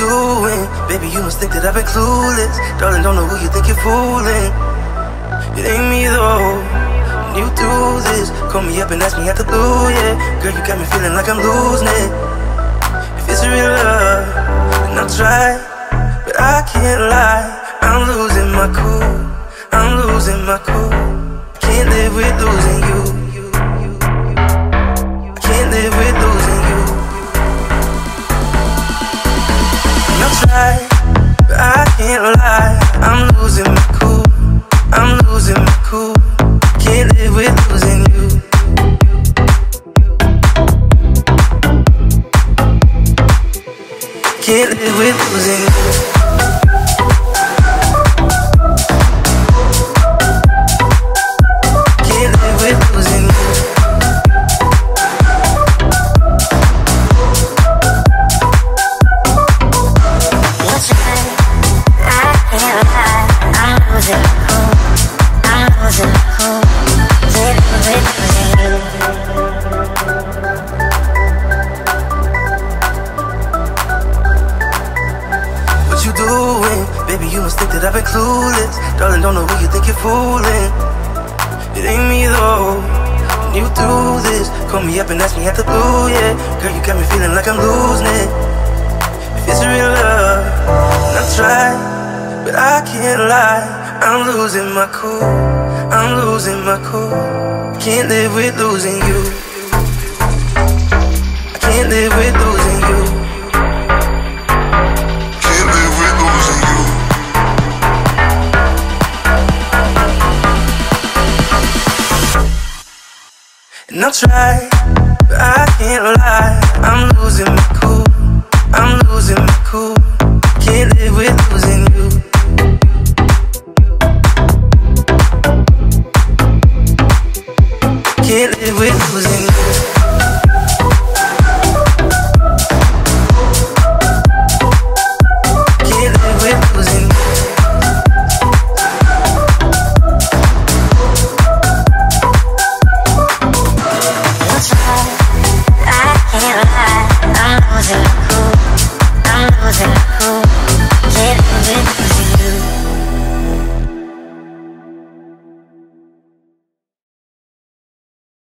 doing? Baby, you must think that I've been clueless. Darling, don't know who you think you're fooling. It ain't me though. When you do this, call me up and ask me out the blue, yeah. Girl, you got me feeling like I'm losing it. If it's real love, then I'll try, but I can't lie. I'm losing my cool. I'm losing my cool. Can't live with losing you. I can't live with losing you. And I'll try, but I can't lie. I'm losing my cool. I'm losing my cool. Can't live with losing you. Can't live with losing you. Baby, you must think that I've been clueless. Darling, don't know who you think you're fooling. It ain't me though. When you do this, call me up and ask me out the blue, yeah. Girl, you got me feeling like I'm losing it. If it's real love, then I'll try, but I can't lie. I'm losing my cool. I'm losing my cool. Can't live with losing you. I can't live with losing you. And I'll try, but I can't lie. I'm losing my cool. I'm losing my cool. Can't live with